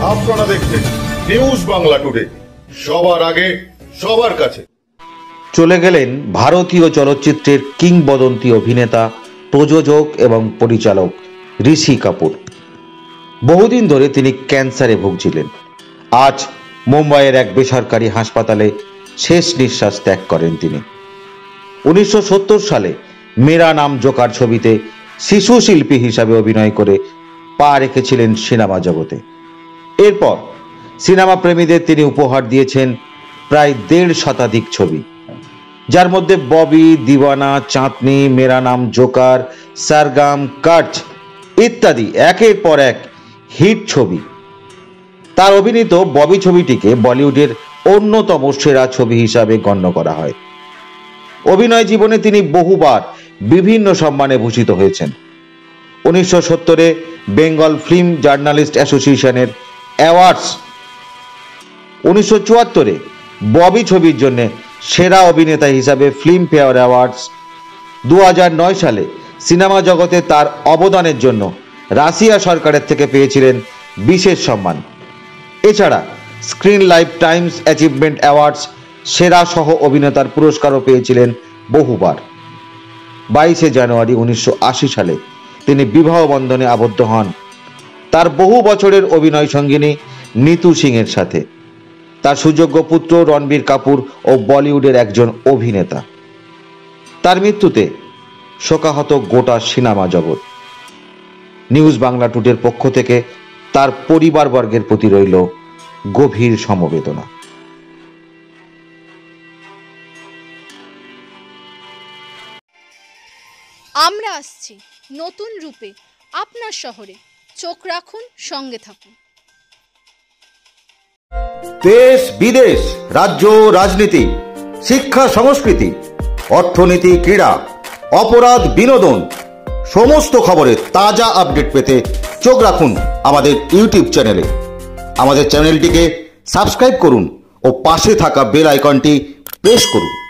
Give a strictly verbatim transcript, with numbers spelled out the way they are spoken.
আপনারা দেখছেন news Bangla today, সবার আগে সবার কাছে। চলে গেলেন ভারতীয় চলচ্চিত্রের কিংবদন্তি অভিনেতা, প্রযোজক এবং পরিচালক ঋষি কাপুর। বহুদিন ধরে তিনি ক্যান্সারে ভুগছিলেন। আজ মুম্বাইয়ের এক বেসরকারি হাসপাতালে শেষ নিঃশ্বাস ত্যাগ করেন তিনি। উনিশশো সত্তর সালে মেরা নাম জোকার ছবিতে শিশু শিল্পী হিসাবে অভিনয় করে পা রেখেছিলেন সিনেমা জগতে। এরপর সিনেমা প্রেমীদের তিনি উপহার দিয়েছেন প্রায় দেড় শতাধিক ছবি, যার মধ্যে ববি, দিওয়ানা, চাঁদনি, মেরা নাম জোকার, সারগাম, কাট ইত্যাদি একের পর এক হিট ছবি। তার অভিনীত ববি ছবিটিকে বলিউডের অন্যতম সেরা ছবি হিসাবে গণ্য করা হয়। অভিনয় জীবনে তিনি বহুবার বিভিন্ন সম্মানে ভূষিত হয়েছেন। উনিশশো সত্তরে বেঙ্গল ফিল্ম জার্নালিস্ট অ্যাসোসিয়েশনের অ্যাওয়ার্ডস, উনিশশো চুয়াত্তরে ববি ছবির জন্য সেরা অভিনেতা হিসাবে ফিল্মফেয়ার অ্যাওয়ার্ডস, দু হাজার নয় সালে সিনেমা জগতে তার অবদানের জন্য রাশিয়া সরকারের থেকে পেয়েছিলেন বিশেষ সম্মান। এছাড়া screen life times achievement awards সেরা সহ অভিনেতার পুরস্কারও পেয়েছিলেন বহুবার। বাইশে জানুয়ারি উনিশশো আশি সালে তিনি বিবাহ বন্ধনে আবদ্ধ হন তার বহু বছরের অভিনয় সঙ্গিনী নিতু সিং এর সাথে। তার সুযোগ্য পুত্র রণবীর কাপুর ও বলিউডের একজন অভিনেতা। তার মৃত্যুতে শোকাহত গোটা সিনেমা জগৎ। নিউজ বাংলা টুডের পক্ষ থেকে তার পরিবারবর্গের প্রতি রইল গভীর সমবেদনা। আমরা আসছি নতুন রূপে আপনার শহরে, চোখ রাখুন, সঙ্গে থাকুন। দেশ বিদেশ, রাজ্য রাজনীতি, শিক্ষা সংস্কৃতি, অর্থনীতি, ক্রীড়া, অপরাধ, বিনোদন, সমস্ত খবরের তাজা আপডেট পেতে চোখ রাখুন আমাদের ইউটিউব চ্যানেলে। আমাদের চ্যানেলটিকে সাবস্ক্রাইব করুন ও পাশে থাকা বেল আইকনটি প্রেস করুন।